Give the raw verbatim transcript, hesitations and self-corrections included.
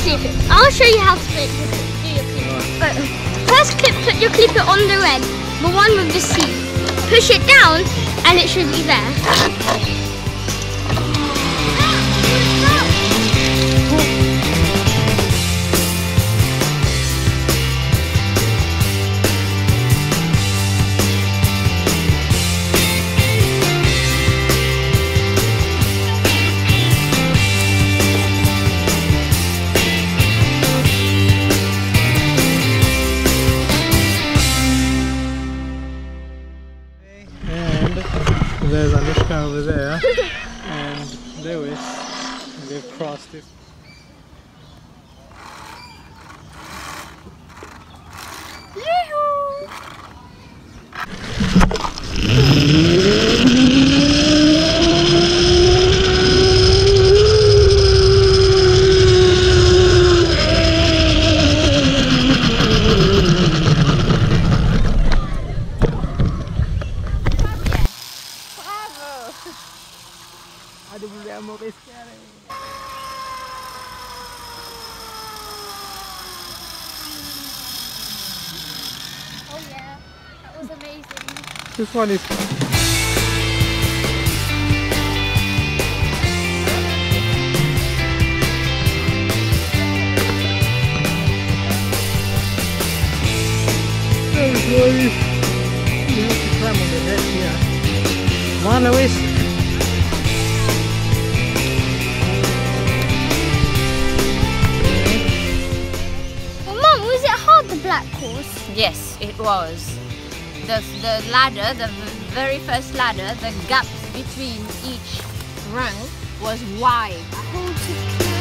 clip it. I'll show you how to make your clip. Do your clip. Right. First clip, put your clipper on the red, the one with the C. Push it down and it should be there. There's Anushka over there and Lewis, they've crossed it. Aduh, vogliamo pescare. Oh yeah, that was amazing. This one is... Very slowly. You have to climb on the head here. Come on, Lewis. Black course? Yes, it was. The, the ladder, the very first ladder, the gaps between each rung was wide. How to